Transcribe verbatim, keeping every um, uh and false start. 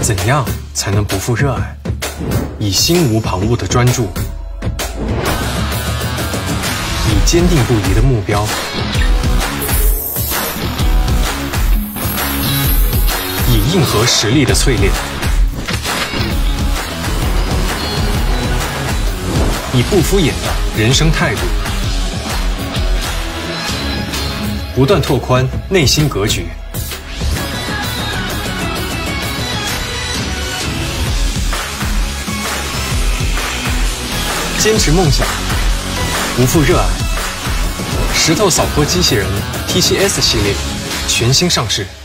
怎样才能不负热爱？以心无旁骛的专注，以坚定不移的目标，以硬核实力的淬炼，以不敷衍的人生态度，不断拓宽内心格局。 坚持梦想，不负热爱。石头扫坡机器人 T C S 系列全新上市。